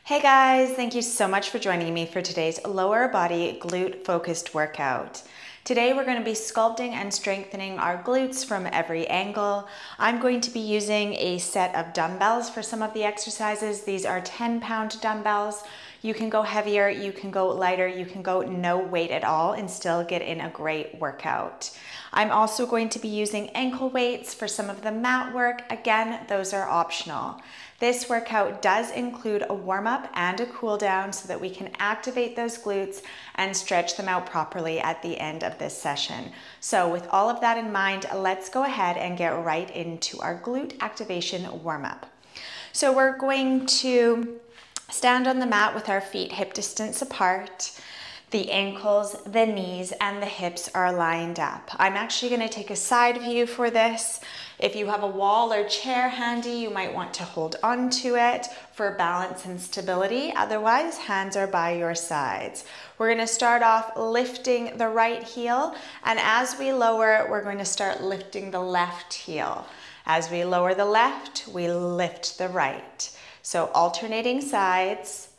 Hey guys, thank you so much for joining me for today's lower body glute focused workout. Today we're going to be sculpting and strengthening our glutes from every angle. I'm going to be using a set of dumbbells for some of the exercises. These are 10-pound dumbbells. You can go heavier, you can go lighter, you can go no weight at all and still get in a great workout. I'm also going to be using ankle weights for some of the mat work. Again, those are optional. This workout does include a warm-up and a cool down so that we can activate those glutes and stretch them out properly at the end of this session. So with all of that in mind, let's go ahead and get right into our glute activation warm-up. So we're going to stand on the mat with our feet hip distance apart. The ankles, the knees, and the hips are lined up. I'm actually going to take a side view for this. If you have a wall or chair handy, you might want to hold on to it for balance and stability. Otherwise, hands are by your sides. We're going to start off lifting the right heel, and as we lower, we're going to start lifting the left heel. As we lower the left, we lift the right. So alternating sides.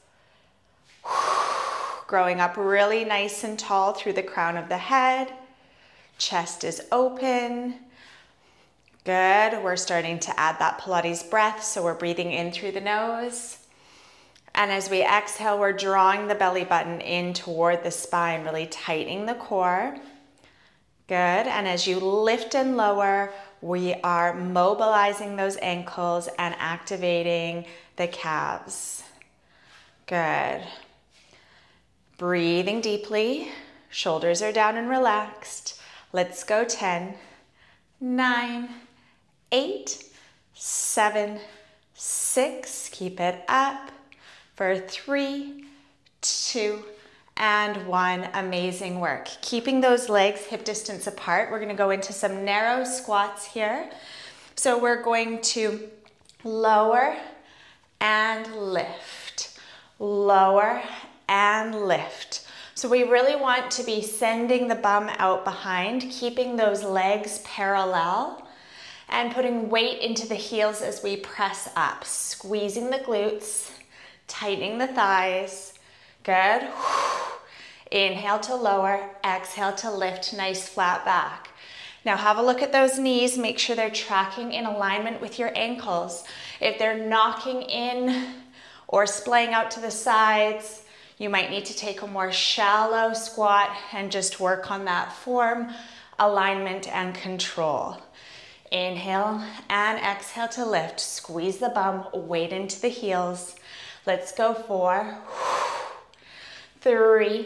Growing up really nice and tall through the crown of the head. Chest is open. Good. We're starting to add that Pilates breath, so we're breathing in through the nose. And as we exhale, we're drawing the belly button in toward the spine, really tightening the core. Good. And as you lift and lower, we are mobilizing those ankles and activating the calves. Good. Breathing deeply, shoulders are down and relaxed. Let's go 10, 9, 8, 7, 6, keep it up for 3, 2, and 1. Amazing work. Keeping those legs hip distance apart, we're going to go into some narrow squats here. So we're going to lower and lift, lower and lift. So we really want to be sending the bum out behind, keeping those legs parallel and putting weight into the heels as we press up, squeezing the glutes, tightening the thighs. Good. Inhale to lower, exhale to lift, nice flat back. Now have a look at those knees, make sure they're tracking in alignment with your ankles. If they're knocking in or splaying out to the sides, you might need to take a more shallow squat and just work on that form, alignment, and control. Inhale and exhale to lift. Squeeze the bum, weight into the heels. Let's go 4, 3,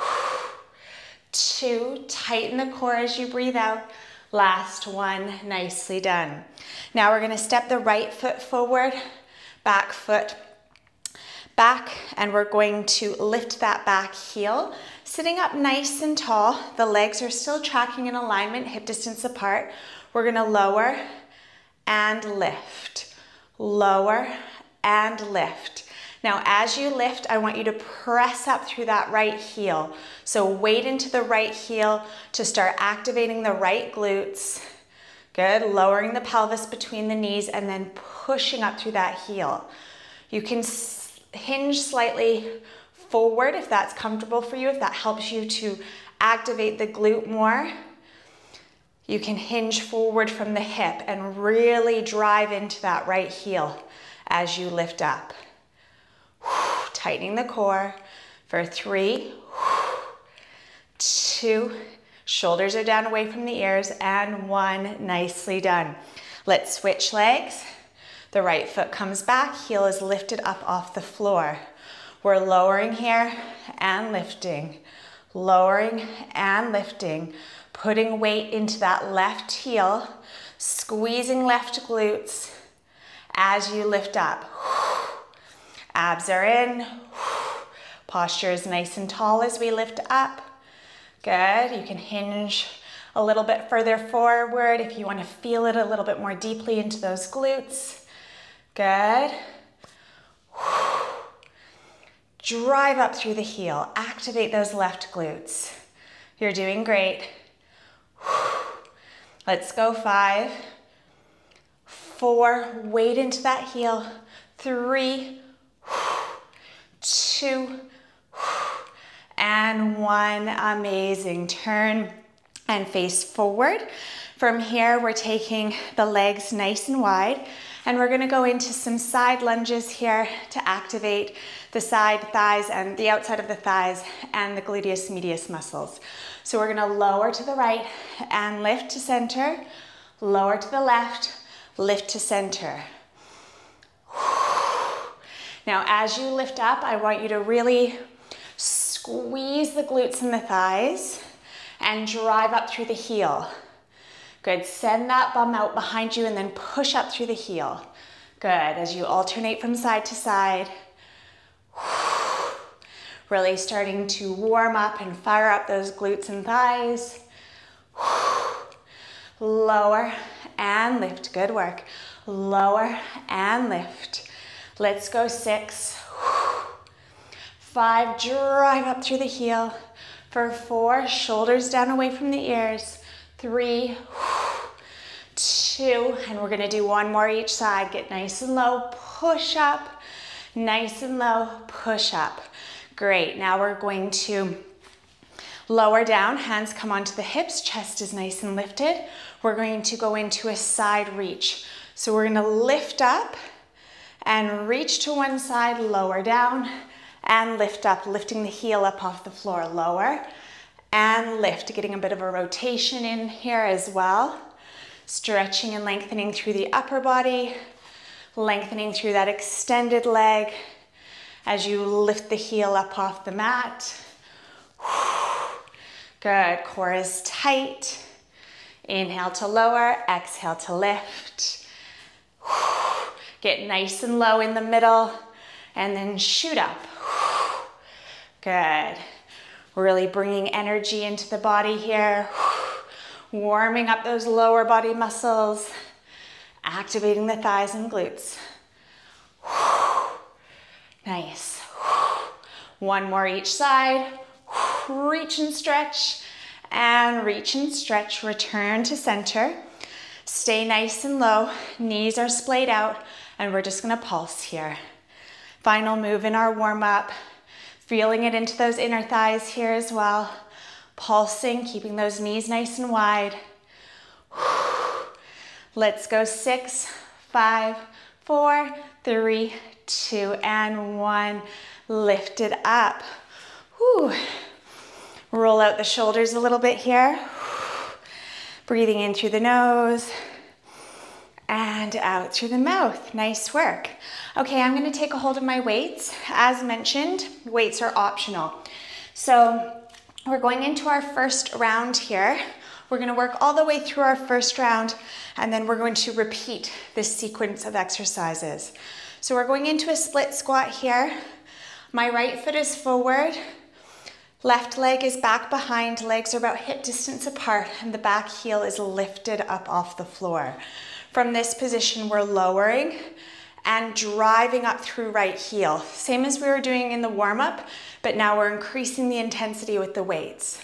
2, tighten the core as you breathe out. Last one, nicely done. Now we're gonna step the right foot forward, back foot back, and we're going to lift that back heel. Sitting up nice and tall, the legs are still tracking in alignment, hip distance apart. We're gonna lower and lift, lower and lift. Now as you lift, I want you to press up through that right heel. So weight into the right heel to start activating the right glutes. Good, lowering the pelvis between the knees and then pushing up through that heel. You can hinge slightly forward if that's comfortable for you, if that helps you to activate the glute more. You can hinge forward from the hip and really drive into that right heel as you lift up. Tightening the core for 3, 2, shoulders are down away from the ears, and 1, nicely done. Let's switch legs. The right foot comes back, heel is lifted up off the floor. We're lowering here and lifting, lowering and lifting, putting weight into that left heel, squeezing left glutes as you lift up. Abs are in, posture is nice and tall as we lift up. Good, you can hinge a little bit further forward if you want to feel it a little bit more deeply into those glutes. Good. Drive up through the heel. Activate those left glutes. You're doing great. Let's go 5, 4, weight into that heel. 3, one. Amazing. Turn and face forward. From here, we're taking the legs nice and wide, and we're gonna go into some side lunges here to activate the side thighs and the outside of the thighs and the gluteus medius muscles. So we're gonna lower to the right and lift to center, lower to the left, lift to center. Now, as you lift up, I want you to really squeeze the glutes and the thighs and drive up through the heel. Good, send that bum out behind you and then push up through the heel. Good, as you alternate from side to side. Really starting to warm up and fire up those glutes and thighs. Lower and lift, good work. Lower and lift. Let's go 6. 5, drive up through the heel. For 4, shoulders down away from the ears. 3, 2, and we're gonna do one more each side. Get nice and low, push up. Nice and low, push up. Great, now we're going to lower down, hands come onto the hips, chest is nice and lifted. We're going to go into a side reach. So we're gonna lift up and reach to one side, lower down, and lift up, lifting the heel up off the floor. Lower and lift, getting a bit of a rotation in here as well. Stretching and lengthening through the upper body, lengthening through that extended leg as you lift the heel up off the mat. Good, core is tight. Inhale to lower, exhale to lift. Get nice and low in the middle and then shoot up. Good. Really bringing energy into the body here. Warming up those lower body muscles. Activating the thighs and glutes. Nice. One more each side. Reach and stretch. And reach and stretch. Return to center. Stay nice and low. Knees are splayed out. And we're just gonna pulse here. Final move in our warm-up. Feeling it into those inner thighs here as well. Pulsing, keeping those knees nice and wide. Let's go 6, 5, 4, 3, 2, and 1. Lift it up. Whew. Roll out the shoulders a little bit here. Breathing in through the nose and out through the mouth. Nice work. Okay, I'm gonna take a hold of my weights. As mentioned, weights are optional. So we're going into our first round here. We're gonna work all the way through our first round, and then we're going to repeat this sequence of exercises. So we're going into a split squat here. My right foot is forward. Left leg is back behind. Legs are about hip distance apart, and the back heel is lifted up off the floor. From this position, we're lowering and driving up through right heel. Same as we were doing in the warm-up, but now we're increasing the intensity with the weights.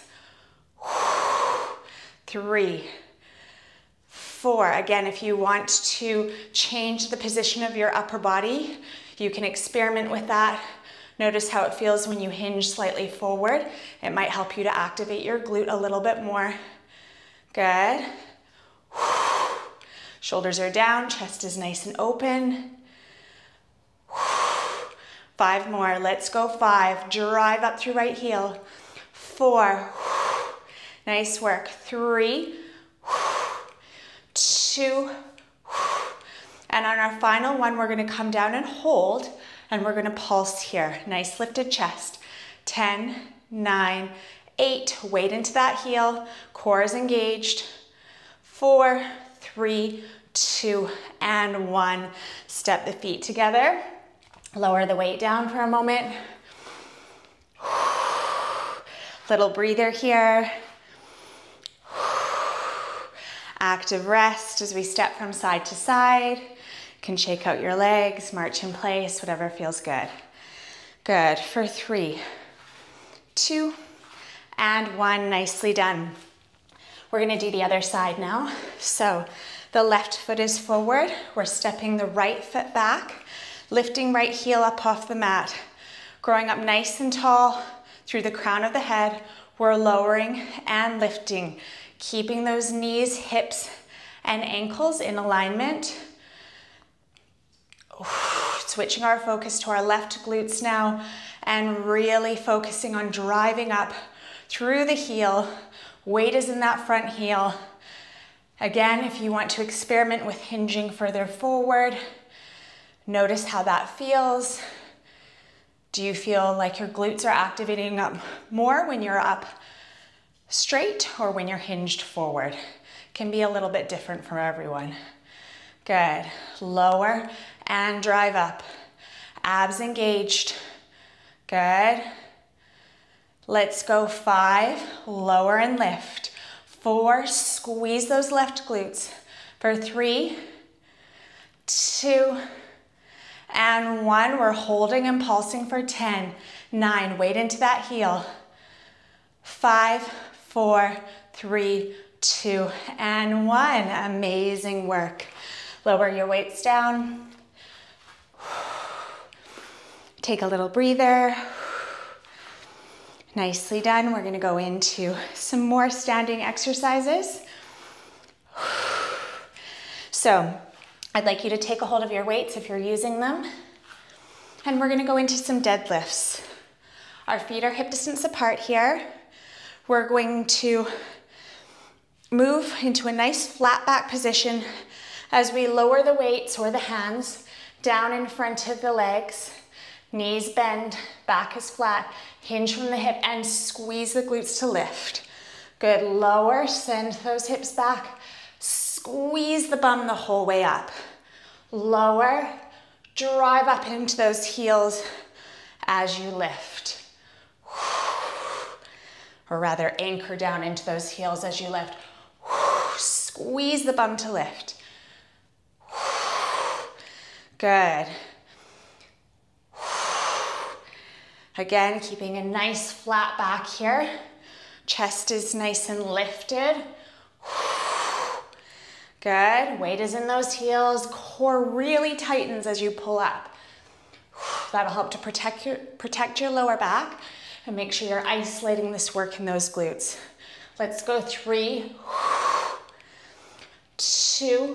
3, 4. Again, if you want to change the position of your upper body, you can experiment with that. Notice how it feels when you hinge slightly forward. It might help you to activate your glute a little bit more. Good. Shoulders are down, chest is nice and open. 5 more, let's go 5. Drive up through right heel. 4, nice work. 3, 2, and on our final one, we're gonna come down and hold, and we're gonna pulse here. Nice lifted chest. 10, 9, 8, weight into that heel, core is engaged. 4, 3, 2, and 1. Step the feet together. Lower the weight down for a moment. Little breather here. Active rest as we step from side to side. You can shake out your legs, march in place, whatever feels good. Good, for 3, 2, and 1, nicely done. We're gonna do the other side now. So the left foot is forward. We're stepping the right foot back, lifting right heel up off the mat, growing up nice and tall, through the crown of the head. We're lowering and lifting, keeping those knees, hips, and ankles in alignment. Switching our focus to our left glutes now and really focusing on driving up through the heel. Weight is in that front heel. Again, if you want to experiment with hinging further forward, notice how that feels. Do you feel like your glutes are activating up more when you're up straight or when you're hinged forward? Can be a little bit different for everyone. Good. Lower and drive up. Abs engaged. Good. Let's go 5. Lower and lift. 4. Squeeze those left glutes. For 3, 2, and 1. We're holding and pulsing for 10. 9. Weight into that heel. 5, 4, 3, 2, and 1. Amazing work. Lower your weights down. Take a little breather. Nicely done. We're going to go into some more standing exercises. So I'd like you to take a hold of your weights if you're using them. And we're going to go into some deadlifts. Our feet are hip distance apart here. We're going to move into a nice flat back position as we lower the weights or the hands down in front of the legs. Knees bend, back is flat, hinge from the hip and squeeze the glutes to lift. Good, lower, send those hips back, squeeze the bum the whole way up. Lower, drive up into those heels as you lift. Or rather, anchor down into those heels as you lift. Squeeze the bum to lift. Good. Again, keeping a nice flat back here. Chest is nice and lifted. Good. Weight is in those heels. Core really tightens as you pull up. That'll help to protect your lower back and make sure you're isolating this work in those glutes. Let's go 3, 2,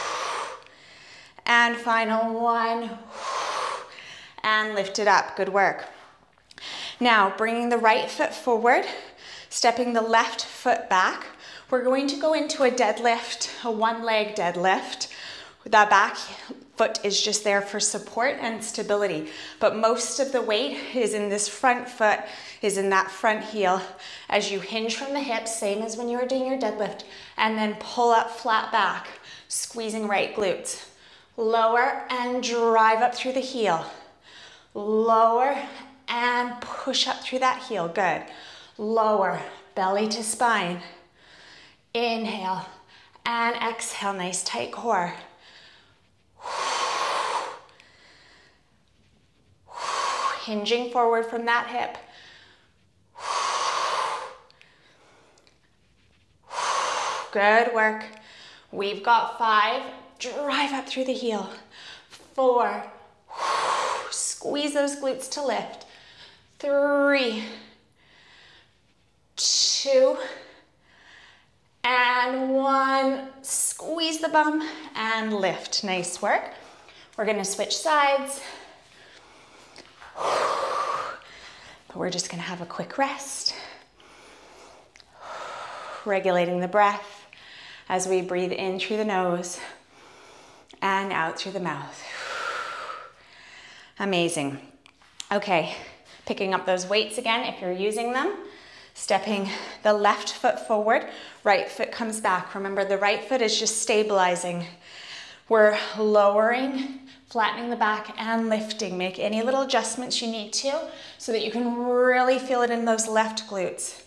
and final 1. And lift it up. Good work. Now, bringing the right foot forward, stepping the left foot back, we're going to go into a deadlift, a one-leg deadlift. That back foot is just there for support and stability, but most of the weight is in this front foot, is in that front heel. As you hinge from the hips, same as when you were doing your deadlift, and then pull up flat back, squeezing right glutes. Lower and drive up through the heel. Lower and push up through that heel. Good. Lower, belly to spine. Inhale and exhale. Nice tight core. Hinging forward from that hip. Good work. We've got 5. Drive up through the heel. 4. Squeeze those glutes to lift. 3, 2, and 1. Squeeze the bum and lift. Nice work. We're going to switch sides. But we're just going to have a quick rest. Regulating the breath as we breathe in through the nose and out through the mouth. Amazing. Okay, picking up those weights again if you're using them. Stepping the left foot forward, right foot comes back. Remember, the right foot is just stabilizing. We're lowering, flattening the back and lifting. Make any little adjustments you need to so that you can really feel it in those left glutes.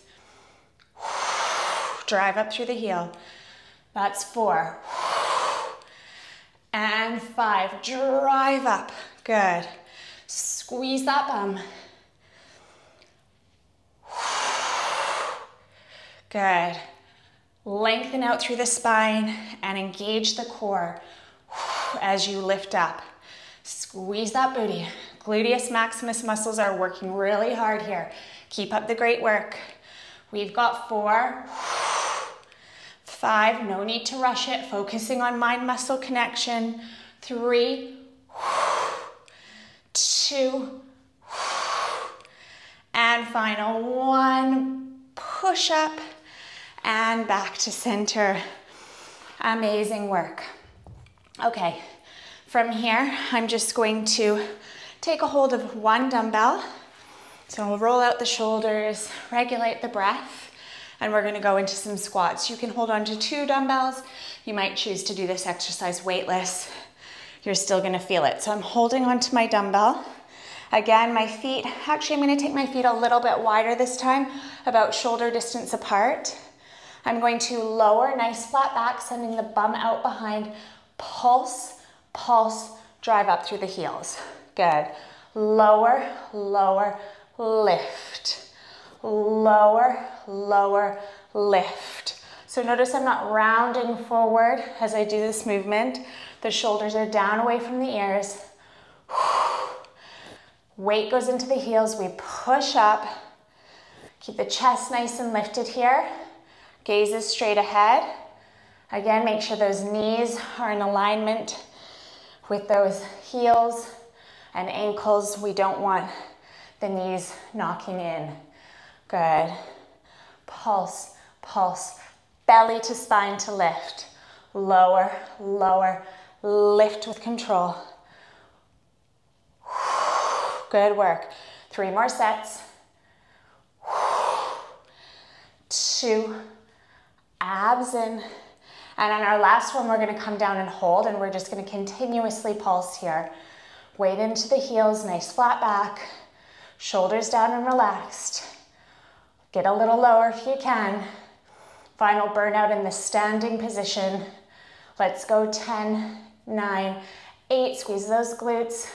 Drive up through the heel. That's 4. And 5. Drive up. Good. Squeeze that bum. Good. Lengthen out through the spine and engage the core as you lift up. Squeeze that booty. Gluteus maximus muscles are working really hard here. Keep up the great work. We've got 4, 5, no need to rush it, focusing on mind-muscle connection. 3, 2, and final 1. Push up and back to center. Amazing work. Okay, from here, I'm just going to take a hold of 1 dumbbell. So we'll roll out the shoulders, regulate the breath, and we're gonna go into some squats. You can hold on to 2 dumbbells. You might choose to do this exercise weightless. You're still gonna feel it. So I'm holding onto my dumbbell. Again, my feet, actually I'm gonna take my feet a little bit wider this time, about shoulder distance apart. I'm going to lower, nice flat back, sending the bum out behind. Pulse, pulse, drive up through the heels. Good. Lower, lower, lift. Lower, lower, lift. So notice I'm not rounding forward as I do this movement. The shoulders are down away from the ears. Weight goes into the heels. We push up. Keep the chest nice and lifted here. Gaze is straight ahead. Again, make sure those knees are in alignment with those heels and ankles. We don't want the knees knocking in. Good. Pulse, pulse. Belly to spine to lift. Lower, lower, lift with control. Good work. 3 more sets. 2. Abs in. And on our last one, we're gonna come down and hold, and we're just gonna continuously pulse here. Weight into the heels, nice flat back. Shoulders down and relaxed. Get a little lower if you can. Final burnout in the standing position. Let's go. 10, 9, 8. Squeeze those glutes.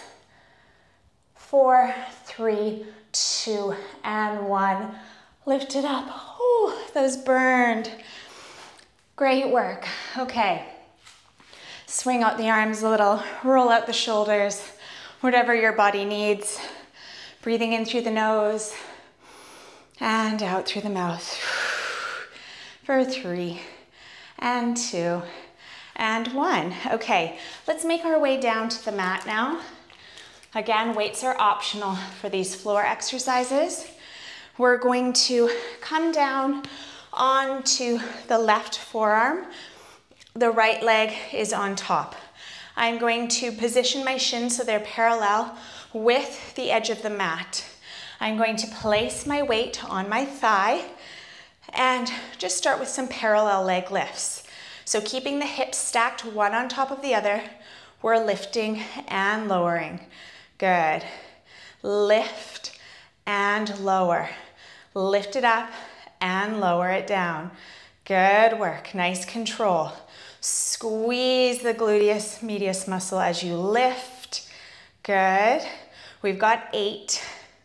4, 3, 2, and 1. Lift it up. Oh, those burned. Great work. Okay. Swing out the arms a little. Roll out the shoulders. Whatever your body needs. Breathing in through the nose and out through the mouth. For 3 and 2 and 1. Okay, let's make our way down to the mat now. Again, weights are optional for these floor exercises. We're going to come down onto the left forearm. The right leg is on top. I'm going to position my shins so they're parallel with the edge of the mat. I'm going to place my weight on my thigh and just start with some parallel leg lifts. So keeping the hips stacked one on top of the other, we're lifting and lowering. Good. Lift and lower. Lift it up and lower it down. Good work. Nice control. Squeeze the gluteus medius muscle as you lift. Good. We've got 8,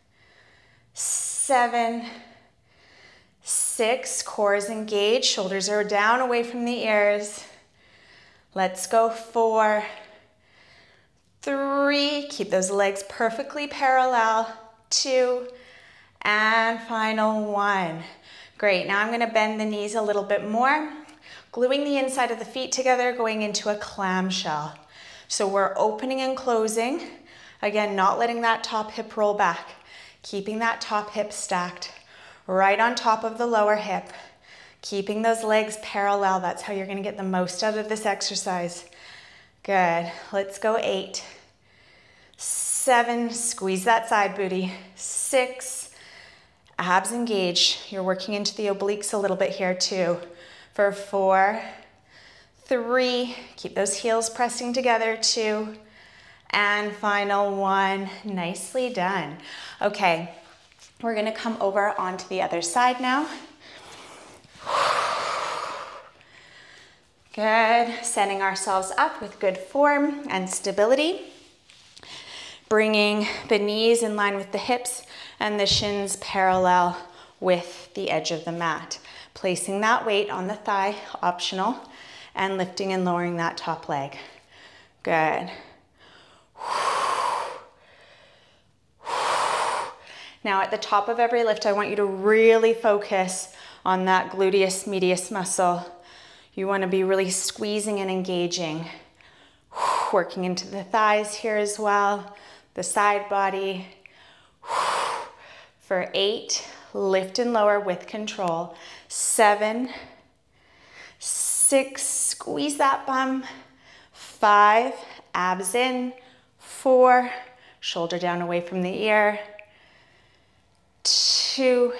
7, 6. Core is engaged. Shoulders are down away from the ears. Let's go. 4, 3. Keep those legs perfectly parallel. 2, and final 1. Great. Now I'm going to bend the knees a little bit more. Gluing the inside of the feet together, going into a clamshell. So we're opening and closing. Again, not letting that top hip roll back. Keeping that top hip stacked right on top of the lower hip. Keeping those legs parallel. That's how you're going to get the most out of this exercise. Good. Let's go. 8, 7. Squeeze that side booty. 6. Abs engaged. You're working into the obliques a little bit here too. For 4, 3, keep those heels pressing together. 2, and final 1. Nicely done. Okay, we're gonna come over onto the other side now. Good, setting ourselves up with good form and stability. Bringing the knees in line with the hips and the shins parallel with the edge of the mat. Placing that weight on the thigh, optional, and lifting and lowering that top leg. Good. Now at the top of every lift, I want you to really focus on that gluteus medius muscle. You want to be really squeezing and engaging. Working into the thighs here as well, the side body. For 8, lift and lower with control. 7, 6, squeeze that bum. 5, abs in. 4, shoulder down away from the ear. 2,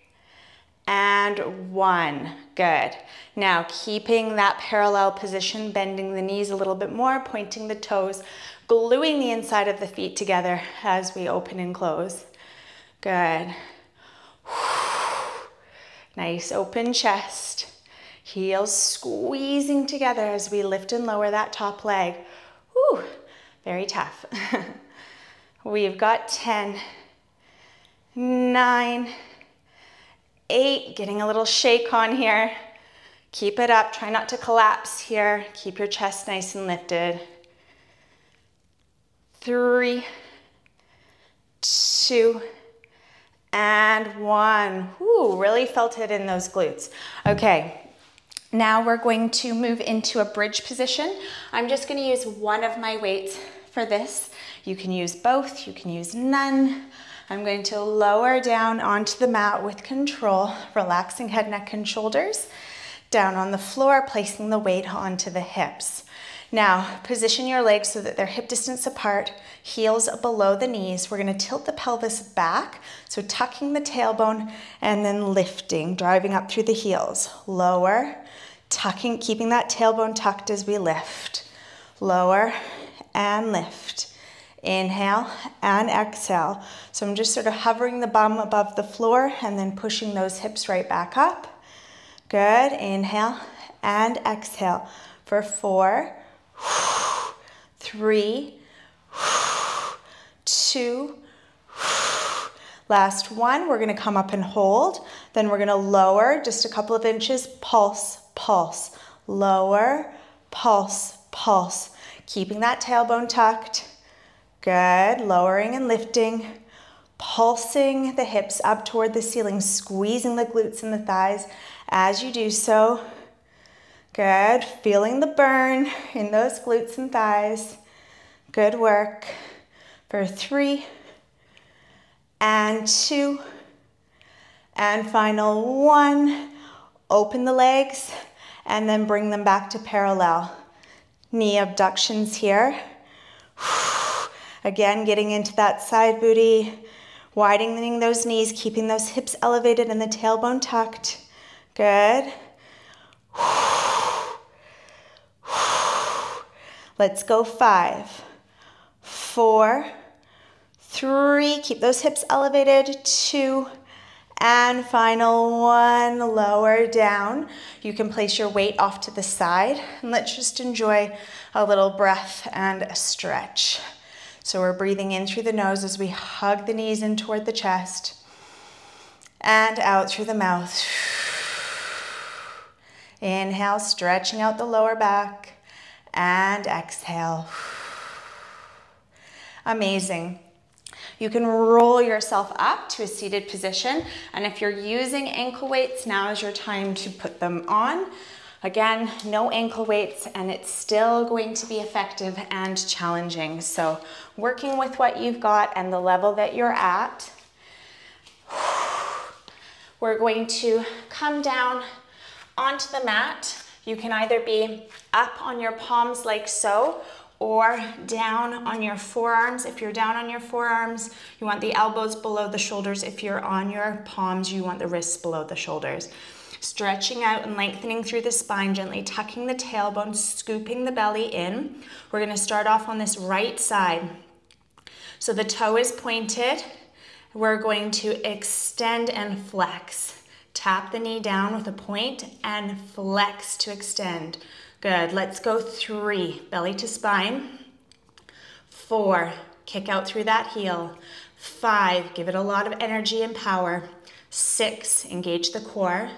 and 1. Good. Now keeping that parallel position, bending the knees a little bit more, pointing the toes, gluing the inside of the feet together as we open and close. Good. Nice open chest. Heels squeezing together as we lift and lower that top leg. Whew, very tough. We've got 10, 9, 8, getting a little shake on here. Keep it up, try not to collapse here. Keep your chest nice and lifted. 3, 2, and 1. Ooh, really felt it in those glutes. Okay, now we're going to move into a bridge position. I'm just gonna use one of my weights for this. You can use both, you can use none. I'm going to lower down onto the mat with control, relaxing head, neck, and shoulders. Down on the floor, placing the weight onto the hips. Now, position your legs so that they're hip distance apart, heels below the knees. We're gonna tilt the pelvis back, so tucking the tailbone and then lifting, driving up through the heels. Lower, tucking, keeping that tailbone tucked as we lift. Lower and lift. Inhale and exhale. So I'm just sort of hovering the bum above the floor and then pushing those hips right back up. Good, inhale and exhale for 4, 3, 2, last one. We're gonna come up and hold. Then we're gonna lower just a couple of inches, pulse, pulse. Lower, pulse, pulse. Keeping that tailbone tucked. Good, lowering and lifting. Pulsing the hips up toward the ceiling, squeezing the glutes and the thighs as you do so. Good, feeling the burn in those glutes and thighs. Good work. For 3, and 2, and final 1. Open the legs and then bring them back to parallel. Knee abductions here. Again, getting into that side booty, widening those knees, keeping those hips elevated and the tailbone tucked. Good. Let's go 5, 4, 3, keep those hips elevated, 2, and final 1, lower down. You can place your weight off to the side, and let's just enjoy a little breath and a stretch. So we're breathing in through the nose as we hug the knees in toward the chest, and out through the mouth. Inhale, stretching out the lower back, and exhale. Amazing. You can roll yourself up to a seated position, and if you're using ankle weights, now is your time to put them on. Again, no ankle weights, and it's still going to be effective and challenging. So working with what you've got and the level that you're at, we're going to come down onto the mat. You can either be up on your palms like so, or down on your forearms. If you're down on your forearms, you want the elbows below the shoulders. If you're on your palms, you want the wrists below the shoulders. Stretching out and lengthening through the spine, gently tucking the tailbone, scooping the belly in. We're gonna start off on this right side. So the toe is pointed. We're going to extend and flex. Tap the knee down with a point and flex to extend. Good, let's go 3, belly to spine. 4, kick out through that heel. 5, give it a lot of energy and power. 6, engage the core.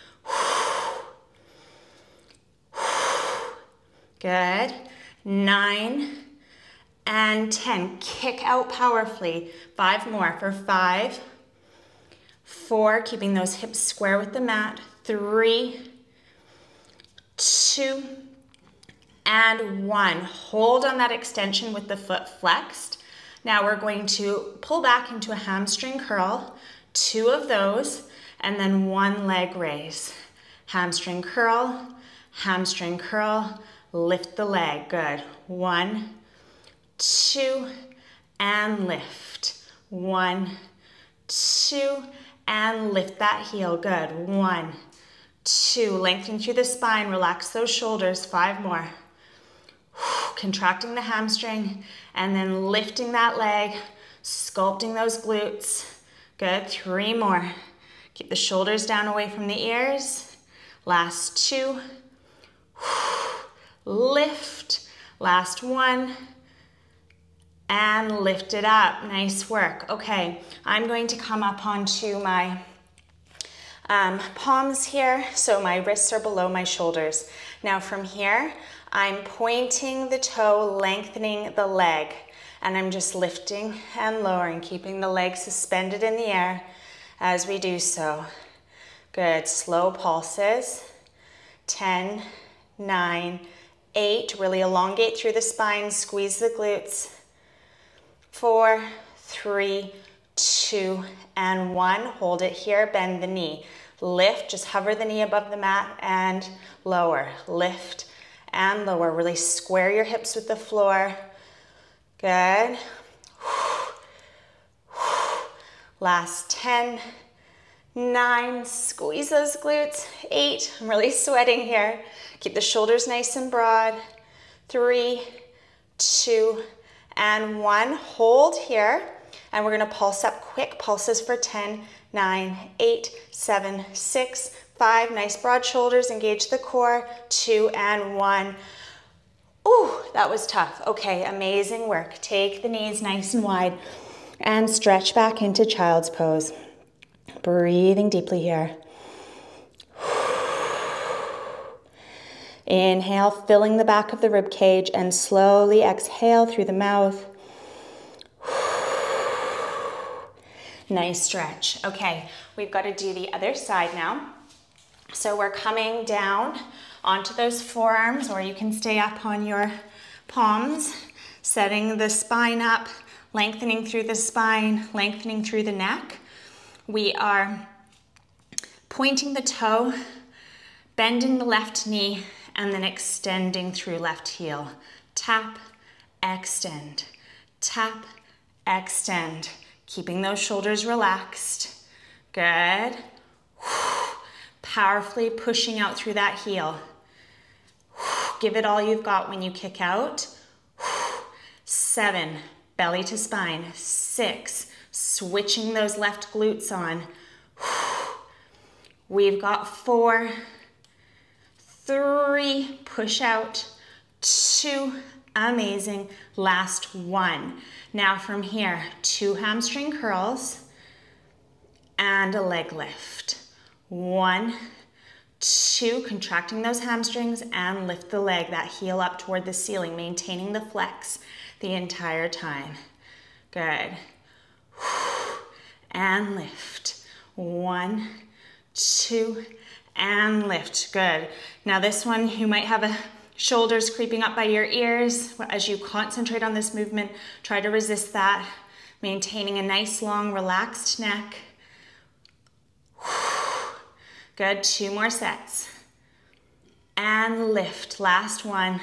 Good. 9 and 10. Kick out powerfully. 5 more for 5, 4, keeping those hips square with the mat. 3, 2, and 1. Hold on that extension with the foot flexed. Now we're going to pull back into a hamstring curl, 2 of those, and then 1 leg raise. Hamstring curl, lift the leg, good. 1, 2, and lift. 1, 2, and lift that heel, good. 1, 2, lengthen through the spine, relax those shoulders, 5 more. Contracting the hamstring, and then lifting that leg, sculpting those glutes, good. 3 more. Keep the shoulders down away from the ears. Last 2. Lift. Last 1. And lift it up. Nice work. Okay, I'm going to come up onto my palms here, so my wrists are below my shoulders. Now from here, I'm pointing the toe, lengthening the leg, and I'm just lifting and lowering, keeping the leg suspended in the air as we do so. Good, slow pulses. 10, 9, 8, really elongate through the spine, squeeze the glutes. 4, 3, 2, and 1. Hold it here, bend the knee. Lift, just hover the knee above the mat and lower. Lift and lower. Really square your hips with the floor. Good. Last 10, 9, squeeze those glutes. 8, I'm really sweating here. Keep the shoulders nice and broad. 3, 2, and 1. Hold here. And we're gonna pulse up, quick pulses for 10, 9, 8, 7, 6, 5. Nice broad shoulders, engage the core. 2 and 1. Ooh, that was tough. Okay, amazing work. Take the knees nice and wide and stretch back into child's pose. Breathing deeply here. Inhale, filling the back of the rib cage, and slowly exhale through the mouth. Nice stretch. Okay, we've got to do the other side now. So we're coming down onto those forearms, or you can stay up on your palms, setting the spine up, lengthening through the spine, lengthening through the neck. We are pointing the toe, bending the left knee, and then extending through left heel. Tap, extend, tap, extend. Keeping those shoulders relaxed. Good. Powerfully pushing out through that heel. Give it all you've got when you kick out. 7, belly to spine. 6, switching those left glutes on. We've got 4, 3, push out. 2, amazing. Last 1. Now from here, 2 hamstring curls and a leg lift. 1, 2, contracting those hamstrings and lift the leg, that heel up toward the ceiling, maintaining the flex the entire time. Good. And lift. 1, 2, and lift. Good. Now this one, you might have a shoulders creeping up by your ears. As you concentrate on this movement, try to resist that, maintaining a nice long relaxed neck. Good, 2 more sets. And lift, last one.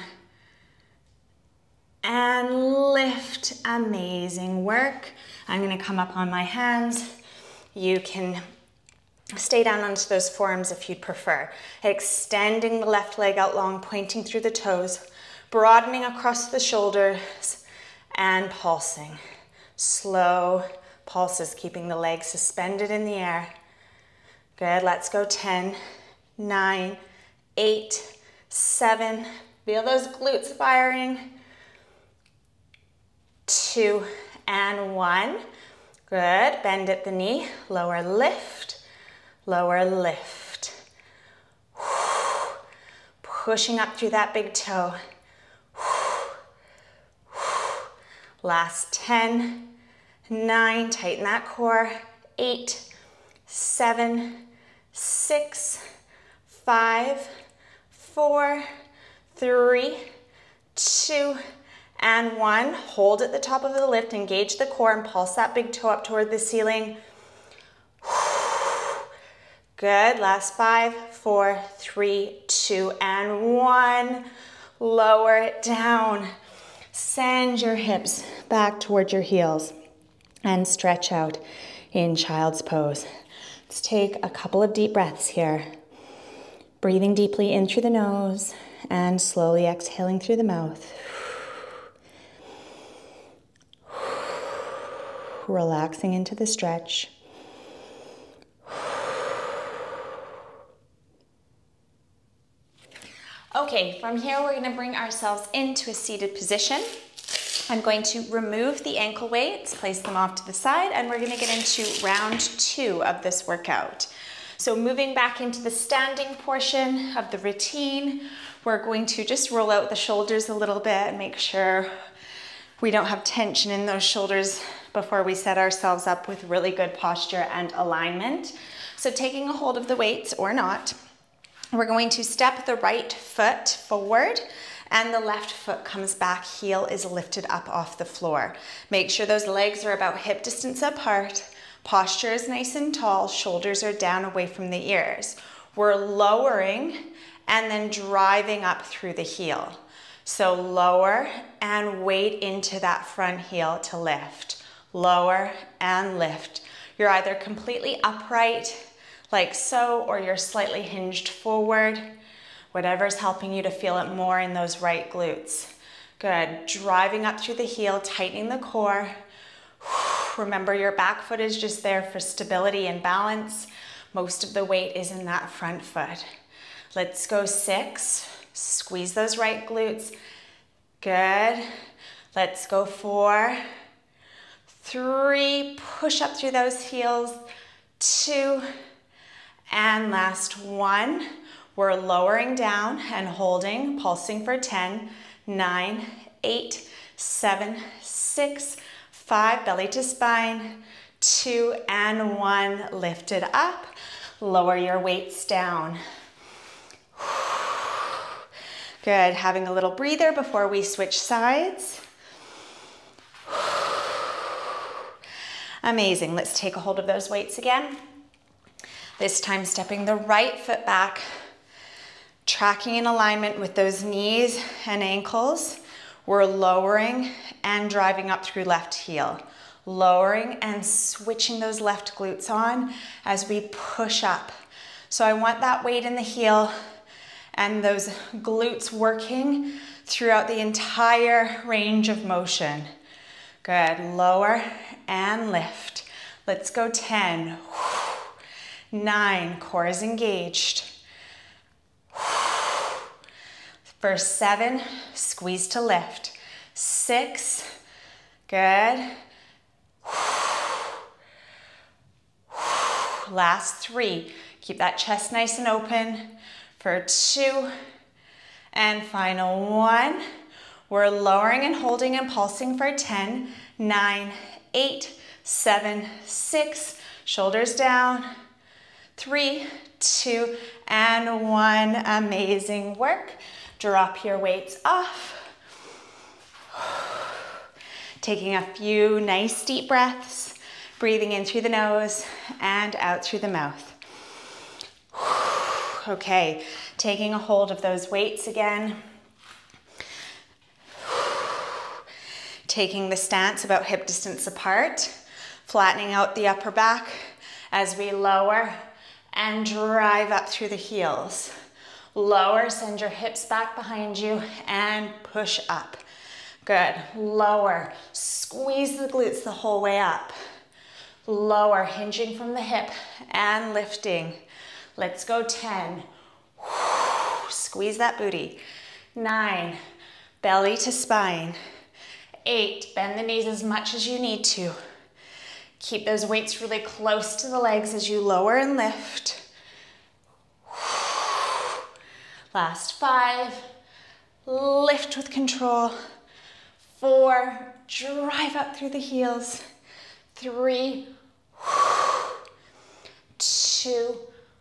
And lift, amazing work. I'm gonna come up on my hands. You can stay down onto those forearms if you'd prefer. Extending the left leg out long, pointing through the toes, broadening across the shoulders, and pulsing. Slow pulses, keeping the legs suspended in the air. Good, let's go. 10, 9, 8, 7. Feel those glutes firing. 2 and 1. Good, bend at the knee, lower lift. Lower lift. Pushing up through that big toe. Last 10, 9, tighten that core. 8, 7, 6, 5, 4, 3, 2, and 1. Hold at the top of the lift, engage the core, and pulse that big toe up toward the ceiling. Good, last 5, 4, 3, 2, and 1. Lower it down. Send your hips back towards your heels and stretch out in child's pose. Let's take a couple of deep breaths here. Breathing deeply in through the nose and slowly exhaling through the mouth. Relaxing into the stretch. Okay, from here we're going to bring ourselves into a seated position. I'm going to remove the ankle weights, place them off to the side, and we're going to get into round 2 of this workout. So moving back into the standing portion of the routine, we're going to just roll out the shoulders a little bit and make sure we don't have tension in those shoulders before we set ourselves up with really good posture and alignment. So taking a hold of the weights or not, we're going to step the right foot forward and the left foot comes back, heel is lifted up off the floor. Make sure those legs are about hip distance apart, posture is nice and tall, shoulders are down away from the ears. We're lowering and then driving up through the heel. So lower and weight into that front heel to lift. Lower and lift. You're either completely upright, like so, or you're slightly hinged forward. Whatever's helping you to feel it more in those right glutes. Good, driving up through the heel, tightening the core. Remember your back foot is just there for stability and balance. Most of the weight is in that front foot. Let's go 6, squeeze those right glutes. Good, let's go 4, 3, push up through those heels, 2, and last 1. We're lowering down and holding, pulsing for 10, 9, 8, 7, 6, 5, belly to spine, 2, and 1, lift it up. Lower your weights down. Good, having a little breather before we switch sides. Amazing, let's take a hold of those weights again. This time stepping the right foot back, tracking in alignment with those knees and ankles. We're lowering and driving up through left heel. Lowering and switching those left glutes on as we push up. So I want that weight in the heel and those glutes working throughout the entire range of motion. Good, lower and lift. Let's go 10, 9, core is engaged. For 7, squeeze to lift. 6, good. Last 3, keep that chest nice and open. For 2, and final 1. We're lowering and holding and pulsing for 10, 9, 8, 7, 6, shoulders down. 3, 2, and 1. Amazing work. Drop your weights off. Taking a few nice deep breaths, breathing in through the nose and out through the mouth. Okay, taking a hold of those weights again. Taking the stance about hip distance apart, flattening out the upper back as we lower and drive up through the heels. Lower, send your hips back behind you and push up. Good, lower, squeeze the glutes the whole way up. Lower, hinging from the hip and lifting. Let's go 10. Squeeze that booty. 9, belly to spine. 8, bend the knees as much as you need to. Keep those weights really close to the legs as you lower and lift. Last 5, lift with control. 4, drive up through the heels. 3, 2,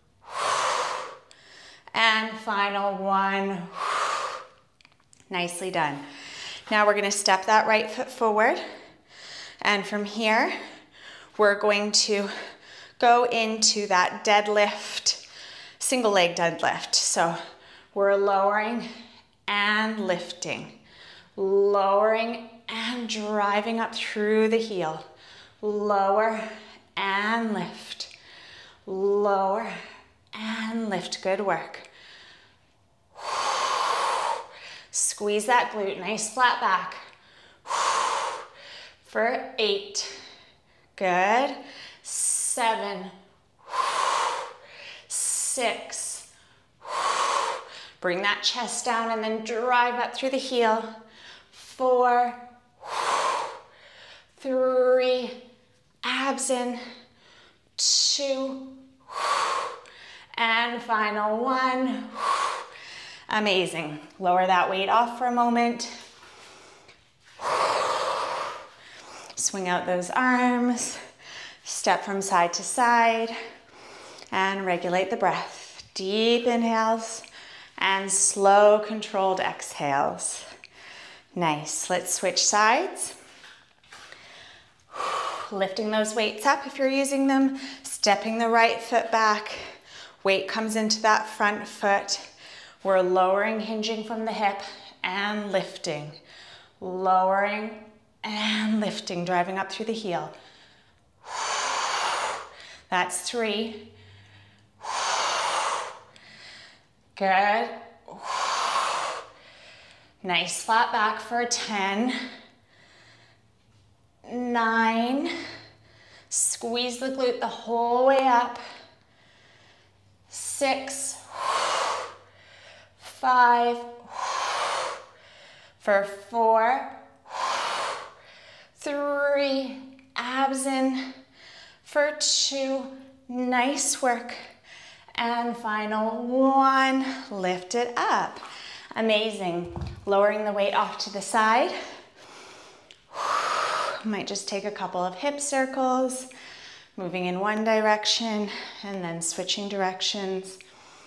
and final 1. Nicely done. Now we're going to step that right foot forward, and from here we're going to go into that deadlift, single leg deadlift. So we're lowering and lifting, lowering and driving up through the heel, lower and lift, lower and lift. Good work. Squeeze that glute, nice flat back. For 8, good. 7, 6, bring that chest down and then drive up through the heel. 4, 3, abs in. 2, and final 1. Amazing. Lower that weight off for a moment. Swing out those arms. Step from side to side. And regulate the breath. Deep inhales and slow, controlled exhales. Nice. Let's switch sides. Lifting those weights up if you're using them. Stepping the right foot back. Weight comes into that front foot. We're lowering, hinging from the hip and lifting. Lowering and lifting, driving up through the heel. That's 3. Good. Nice flat back for 10. 9. Squeeze the glute the whole way up. 6. 5. For 4. 3. Abs in. For 2. Nice work. And final 1. Lift it up. Amazing. Lowering the weight off to the side. Might just take a couple of hip circles. Moving in one direction and then switching directions.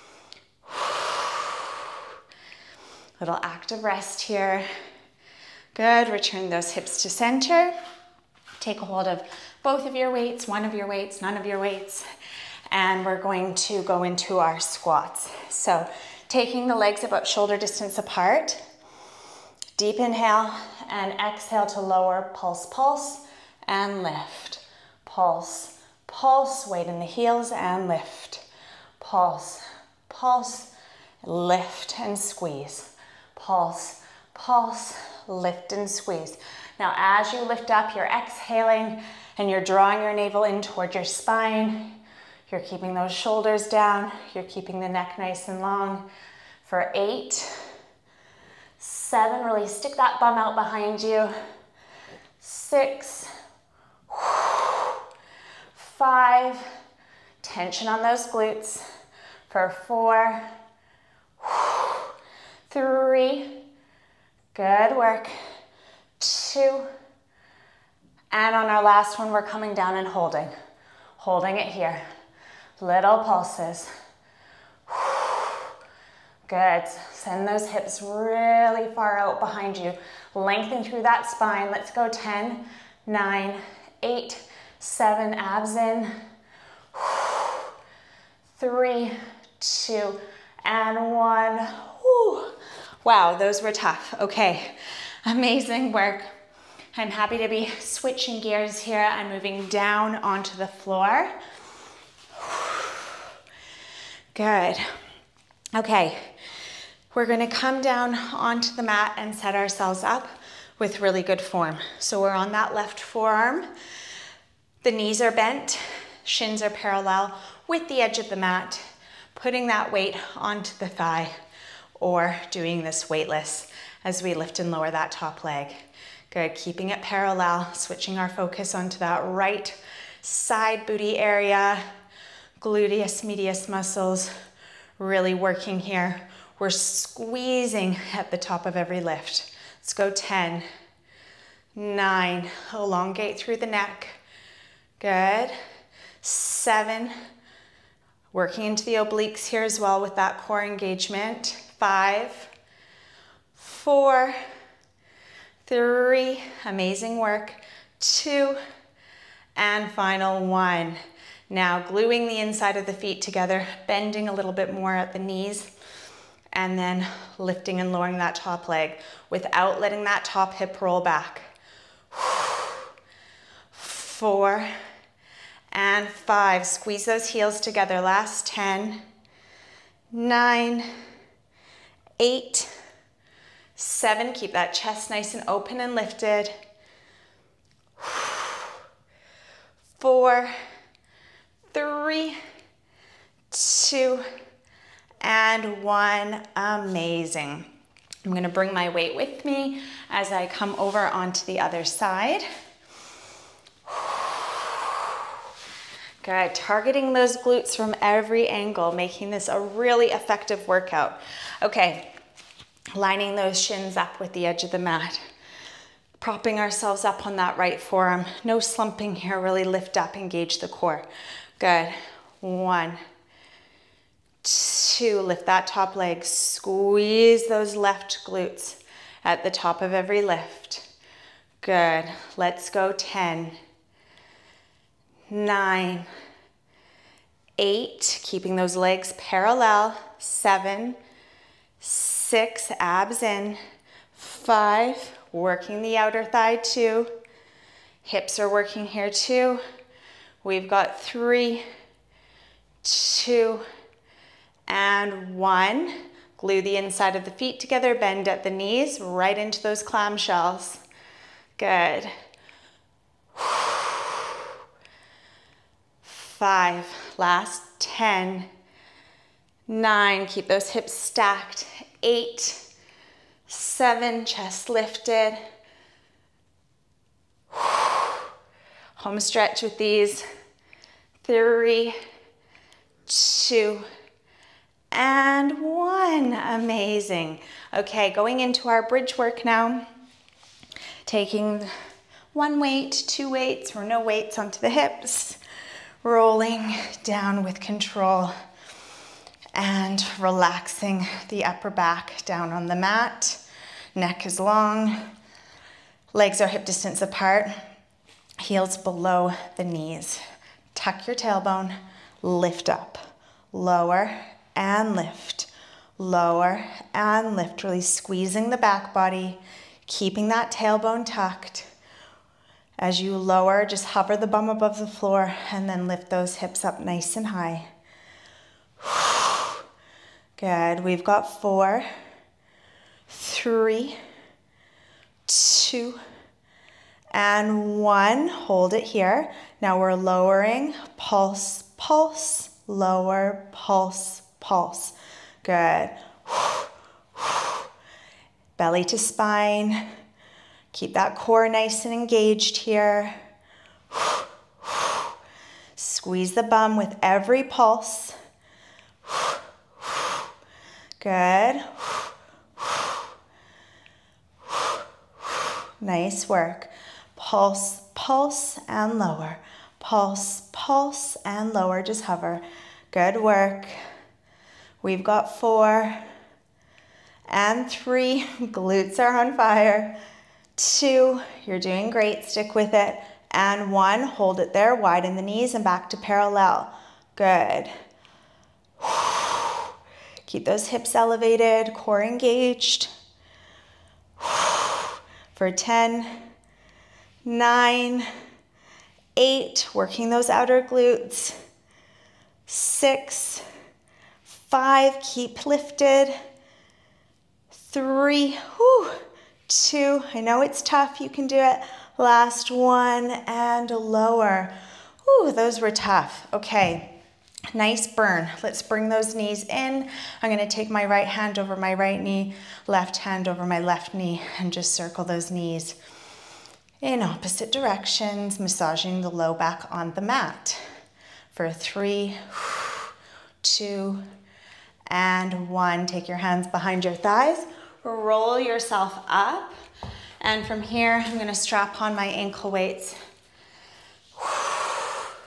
Little active rest here. Good. Return those hips to center. Take a hold of both of your weights, one of your weights, none of your weights. And we're going to go into our squats. So taking the legs about shoulder distance apart. Deep inhale and exhale to lower. Pulse, pulse, and lift. Pulse, pulse, weight in the heels and lift. Pulse, pulse, lift and squeeze. Pulse, pulse, lift and squeeze. Now as you lift up, you're exhaling and you're drawing your navel in toward your spine. You're keeping those shoulders down. You're keeping the neck nice and long. For 8, 7, really stick that bum out behind you. 6, 5, tension on those glutes. For 4, 3, good work. 2, and on our last one, we're coming down and holding. Holding it here. Little pulses. Good. Send those hips really far out behind you. Lengthen through that spine. Let's go 10, 9, 8, 7, abs in. 3, 2, and 1. Whew. Wow, those were tough. Okay, amazing work. I'm happy to be switching gears here and moving down onto the floor. Good. Okay, we're gonna come down onto the mat and set ourselves up with really good form. So we're on that left forearm. The knees are bent, shins are parallel with the edge of the mat, putting that weight onto the thigh or doing this weightless as we lift and lower that top leg. Good, keeping it parallel, switching our focus onto that right side booty area, gluteus medius muscles, really working here. We're squeezing at the top of every lift. Let's go 10, 9, elongate through the neck. Good. 7, Working into the obliques here as well with that core engagement. 5, 4, 3, amazing work. 2, and final 1. Now gluing the inside of the feet together, bending a little bit more at the knees, and then lifting and lowering that top leg without letting that top hip roll back. 4 and 5. Squeeze those heels together. Last 10, 9, 8, 7. Keep that chest nice and open and lifted. 4, 3, 2, and 1. Amazing. I'm going to bring my weight with me as I come over onto the other side. Good. Targeting those glutes from every angle, making this a really effective workout. Okay, lining those shins up with the edge of the mat. Propping ourselves up on that right forearm. No slumping here, really lift up, engage the core. Good. 1, 2, lift that top leg. Squeeze those left glutes at the top of every lift. Good. Let's go. 10, 9, 8, keeping those legs parallel. 7, 6, abs in. 5, working the outer thigh. 2, hips are working here too. We've got 3, 2, and 1. Glue the inside of the feet together, bend at the knees, right into those clamshells. Good. 5, last 10, 9, keep those hips stacked. 8, 7, chest lifted. Home stretch with these. 3, 2, and 1. Amazing. Okay, going into our bridge work now. Taking 1 weight, 2 weights, or no weights onto the hips. Rolling down with control and relaxing the upper back down on the mat. Neck is long. Legs are hip distance apart. Heels below the knees. Tuck your tailbone. Lift up. Lower and lift. Lower and lift. Really squeezing the back body. Keeping that tailbone tucked. As you lower, just hover the bum above the floor and then lift those hips up nice and high. Good. We've got 4, 3, 2, and 1. Hold it here. Now we're lowering. Pulse, pulse, lower, pulse, pulse. Good. Belly to spine. Keep that core nice and engaged here. Squeeze the bum with every pulse. Good. Nice work. Pulse, pulse, and lower. Pulse, pulse, and lower. Just hover. Good work. We've got 4 and 3. Glutes are on fire. 2, you're doing great, stick with it. And 1, hold it there, widen the knees and back to parallel. Good. Keep those hips elevated, core engaged. For 10, 9, 8, working those outer glutes. 6, 5, keep lifted. 3, 2, I know it's tough, you can do it. Last 1 and lower. Ooh, those were tough. Okay, nice burn. Let's bring those knees in. I'm gonna take my right hand over my right knee, left hand over my left knee, and just circle those knees in opposite directions, massaging the low back on the mat. For 3, 2, and 1. Take your hands behind your thighs. Roll yourself up, and from here I'm going to strap on my ankle weights.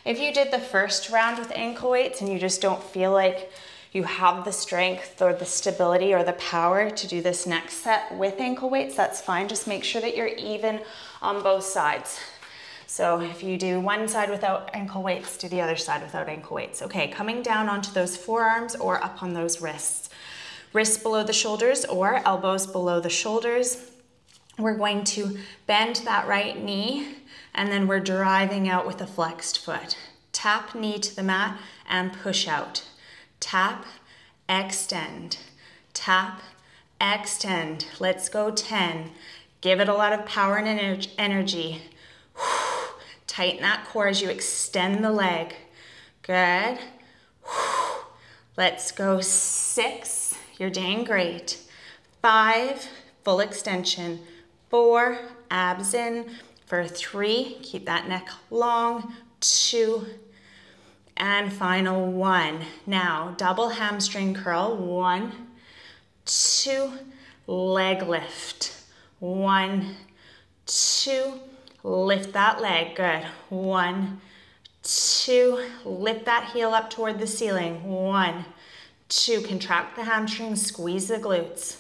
If you did the first round with ankle weights and you just don't feel like you have the strength or the stability or the power to do this next set with ankle weights, that's fine. Just make sure that you're even on both sides. So if you do one side without ankle weights, do the other side without ankle weights. Okay, coming down onto those forearms or up on those wrists. Wrists below the shoulders or elbows below the shoulders. We're going to bend that right knee and then we're driving out with a flexed foot. Tap knee to the mat and push out. Tap, extend, tap, extend. Let's go 10. Give it a lot of power and energy. Tighten that core as you extend the leg. Good. Let's go 6. You're doing great. 5, full extension. 4, abs in. For 3, keep that neck long. 2, and final 1. Now, double hamstring curl. 1, 2, leg lift. 1, 2, lift that leg. Good. 1, 2, lift that heel up toward the ceiling. 1, 2, contract the hamstrings, squeeze the glutes.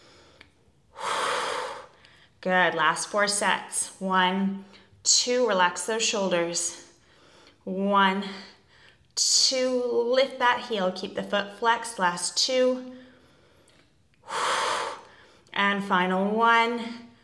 Good. Last 4 sets. 1, 2, relax those shoulders. 1, 2, lift that heel, keep the foot flexed, last 2, and final 1.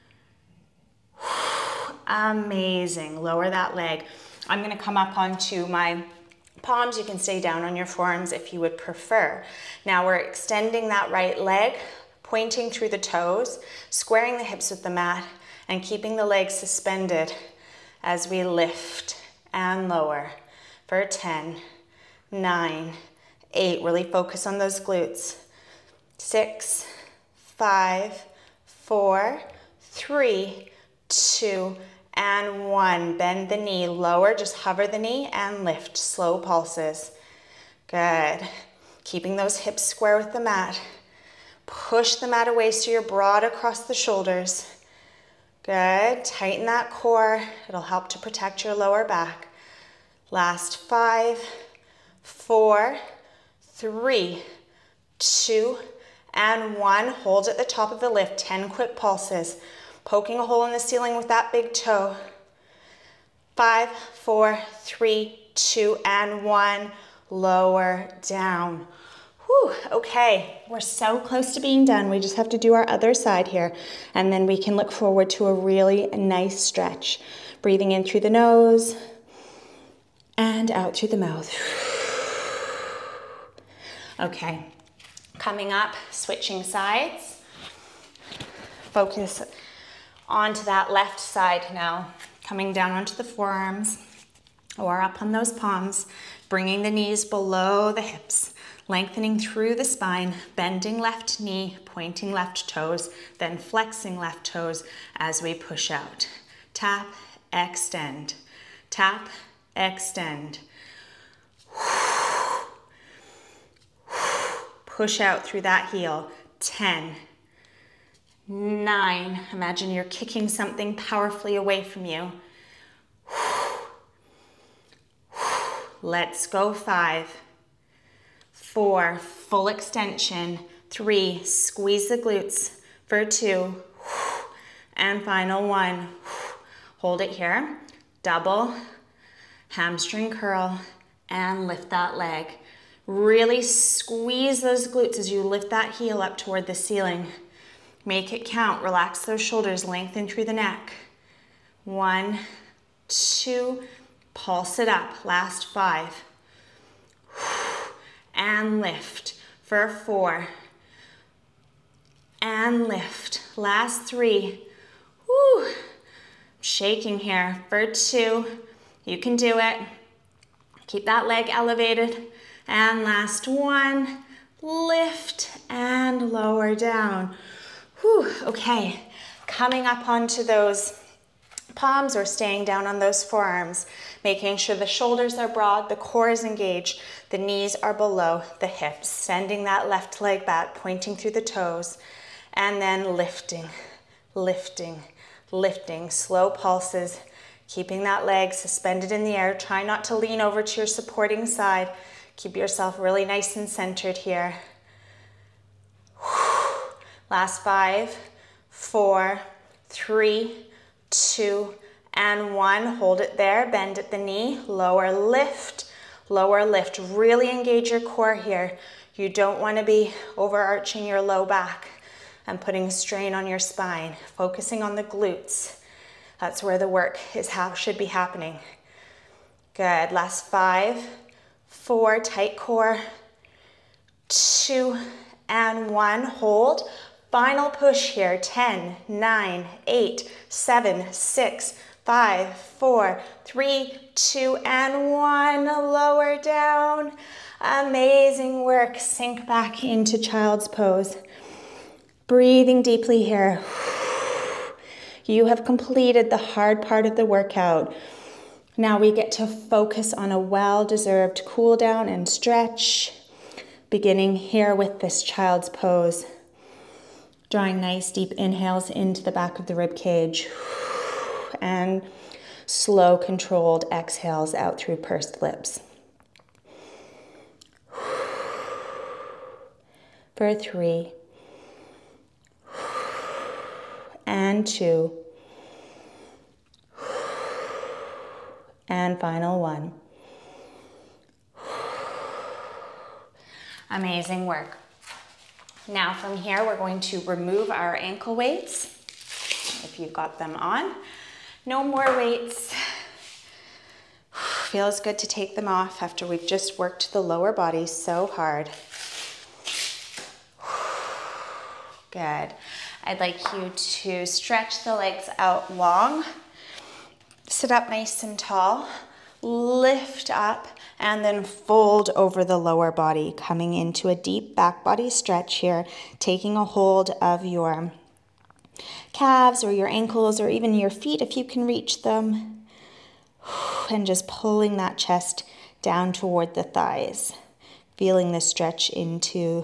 Amazing. Lower that leg. I'm going to come up onto my palms. You can stay down on your forearms if you would prefer. Now we're extending that right leg, pointing through the toes, squaring the hips with the mat, and keeping the legs suspended as we lift and lower for 10, 9, 8, really focus on those glutes. 6, 5, 4, 3, 2, and 1. Bend the knee, lower, just hover the knee and lift, slow pulses. Good. Keeping those hips square with the mat. Push the mat away so you're broad across the shoulders. Good. Tighten that core. It'll help to protect your lower back. Last 5, 4, 3, 2, and 1. Hold at the top of the lift. 10 quick pulses. Poking a hole in the ceiling with that big toe. 5, 4, 3, 2, and 1. Lower down. Whew, okay, we're so close to being done. We just have to do our other side here, and then we can look forward to a really nice stretch. Breathing in through the nose and out through the mouth. Okay, coming up, switching sides. Focus onto that left side now. Coming down onto the forearms or up on those palms, bringing the knees below the hips, lengthening through the spine, bending left knee, pointing left toes, then flexing left toes as we push out. Tap, extend, tap, extend. Push out through that heel. 10, 9, imagine you're kicking something powerfully away from you. Let's go. 5, 4, full extension. 3, squeeze the glutes for 2, and final 1. Hold it here. Double, hamstring curl, and lift that leg. Really squeeze those glutes as you lift that heel up toward the ceiling. Make it count. Relax those shoulders, lengthen through the neck. 1, 2, pulse it up. Last 5. And lift for 4. And lift. Last 3. Woo. Shaking here for 2. You can do it. Keep that leg elevated. And last 1. Lift and lower down. Whew, okay, coming up onto those palms or staying down on those forearms, making sure the shoulders are broad, the core is engaged, the knees are below the hips, sending that left leg back, pointing through the toes, and then lifting, lifting, lifting, slow pulses, Keeping that leg suspended in the air. Try not to lean over to your supporting side. Keep yourself really nice and centered here. Last 5, 4, 3, 2, and 1. Hold it there. Bend at the knee. Lower lift. Lower lift. Really engage your core here. You don't want to be overarching your low back and putting a strain on your spine. Focusing on the glutes. That's where the work should be happening. Good. Last 5, 4, tight core, 2, and 1. Hold. Final push here. 10, 9, 8, 7, 6, 5, 4, 3, 2, and 1. Lower down. Amazing work. Sink back into child's pose. Breathing deeply here. You have completed the hard part of the workout. Now we get to focus on a well-deserved cool down and stretch, beginning here with this child's pose. Drawing nice deep inhales into the back of the rib cage and slow controlled exhales out through pursed lips. For 3 and 2 and final 1. Amazing work. Now from here, we're going to remove our ankle weights, if you've got them on. No more weights. Feels good to take them off after we've just worked the lower body so hard. Good. I'd like you to stretch the legs out long. Sit up nice and tall. Lift up and then fold over the lower body, coming into a deep back body stretch here, taking a hold of your calves or your ankles or even your feet if you can reach them, and just pulling that chest down toward the thighs, feeling the stretch into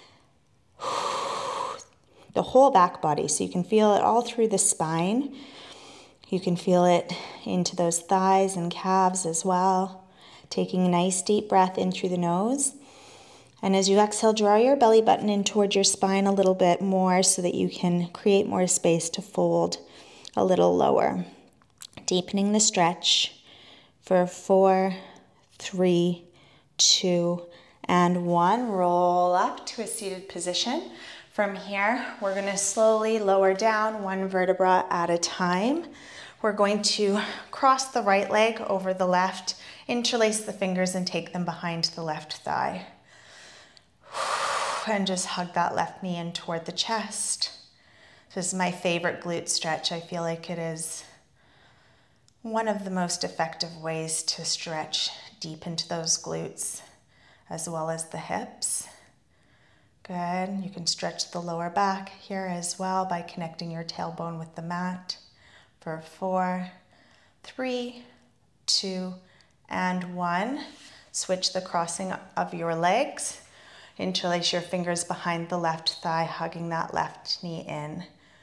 the whole back body, so you can feel it all through the spine. You can feel it into those thighs and calves as well. Taking a nice deep breath in through the nose. And as you exhale, draw your belly button in towards your spine a little bit more so that you can create more space to fold a little lower. Deepening the stretch for 4, 3, 2, and 1. Roll up to a seated position. From here, we're going to slowly lower down one vertebra at a time. We're going to cross the right leg over the left, interlace the fingers and take them behind the left thigh. And just hug that left knee in toward the chest. This is my favorite glute stretch. I feel like it is one of the most effective ways to stretch deep into those glutes as well as the hips. Good. You can stretch the lower back here as well by connecting your tailbone with the mat. For 4, 3, 2, and 1. Switch the crossing of your legs. Interlace your fingers behind the left thigh, hugging that left knee in.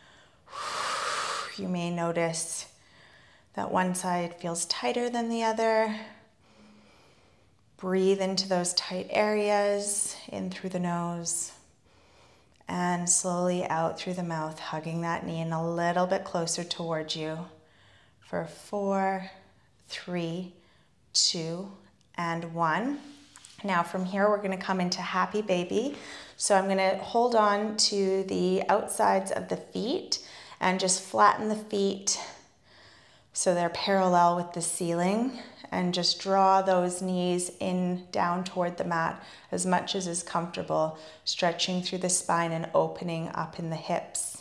You may notice that one side feels tighter than the other. Breathe into those tight areas, in through the nose, and slowly out through the mouth, hugging that knee in a little bit closer towards you. For 4, 3, 2, and 1. Now from here, we're going to come into happy baby. So I'm going to hold on to the outsides of the feet and just flatten the feet so they're parallel with the ceiling, and just draw those knees in down toward the mat as much as is comfortable, stretching through the spine and opening up in the hips.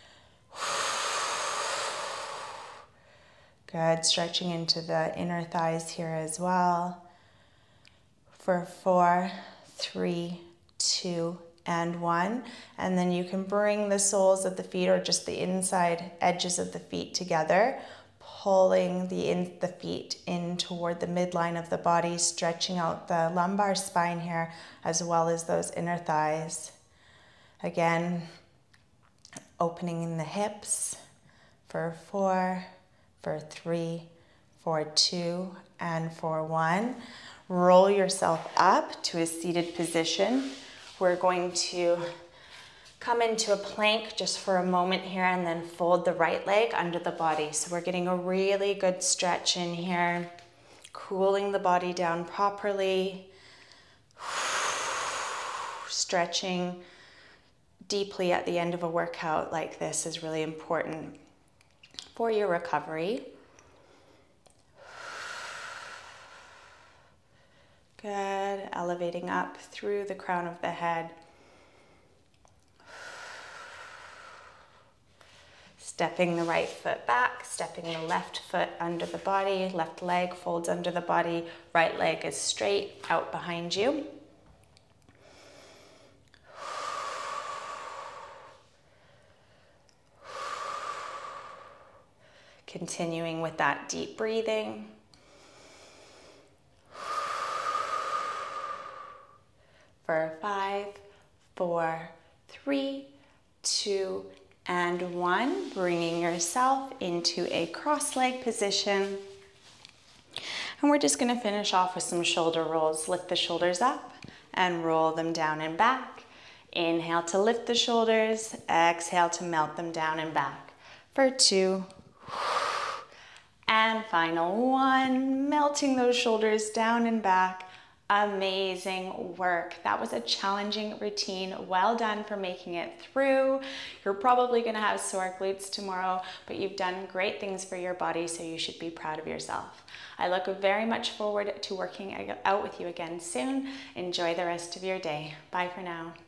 Good, stretching into the inner thighs here as well. For 4, 3, 2, and 1. And then you can bring the soles of the feet or just the inside edges of the feet together, pulling the feet in toward the midline of the body, stretching out the lumbar spine here, as well as those inner thighs. Again, opening in the hips for 4, for 3, for 2, and for 1. Roll yourself up to a seated position. We're going to come into a plank just for a moment here and then fold the right leg under the body. So we're getting a really good stretch in here, cooling the body down properly, stretching deeply at the end of a workout like this is really important for your recovery. Good, elevating up through the crown of the head. Stepping the right foot back, stepping the left foot under the body, left leg folds under the body, right leg is straight out behind you. Continuing with that deep breathing. For 5, 4, 3, 2, and 1, bringing yourself into a cross-leg position. And we're just gonna finish off with some shoulder rolls. Lift the shoulders up and roll them down and back. Inhale to lift the shoulders, exhale to melt them down and back. For 2, and final 1, melting those shoulders down and back. Amazing work. That was a challenging routine. Well done for making it through. You're probably gonna have sore glutes tomorrow, but you've done great things for your body, so you should be proud of yourself. I look very much forward to working out with you again soon. Enjoy the rest of your day. Bye for now.